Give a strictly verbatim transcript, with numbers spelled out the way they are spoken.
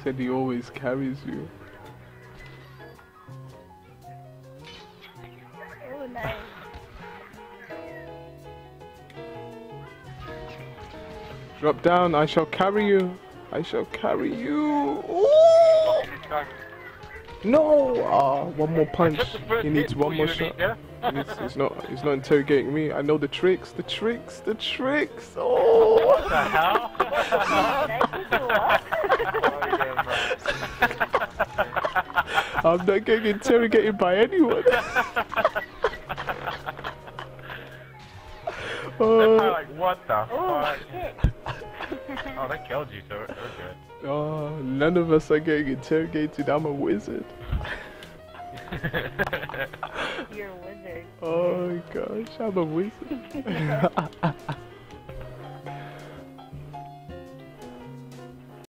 said he always carries you. Oh, nice. Drop down, I shall carry you. I shall carry you. Ooh! No! Ah, one more punch. He needs one more shot. He's, he's not. He's not interrogating me. I know the tricks. The tricks. The tricks. Oh! What the hell? I'm not getting interrogated by anyone. Oh. Like, what the Oh, fuck? shit. Oh, that killed you, so we're good. Oh, none of us are getting interrogated. I'm a wizard. You're a wizard. Oh my gosh, I'm a wizard.